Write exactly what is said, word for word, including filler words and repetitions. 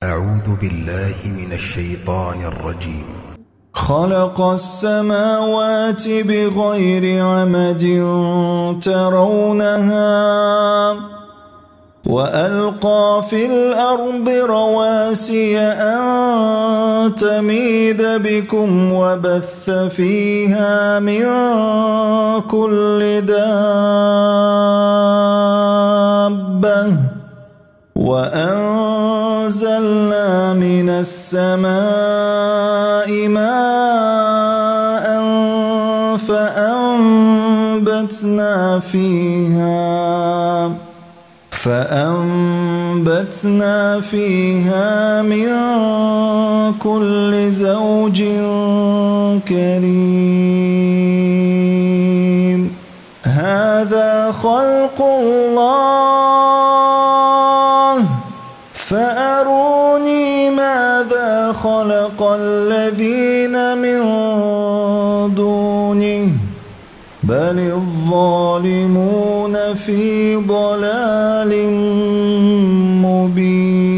أعوذ بالله من الشيطان الرجيم. خلق السماوات بغير عمد ترونها وألقى في الأرض رواسي أن تميد بكم وبث فيها من كل دابة وأنزلنا من السماء ماء فأنبتنا فيها فأنبتنا فيها من كل زوج كريم. هذا خلق الله فأروني ماذا خلق الذين من دونه بل الظالمون في ضلال مبين.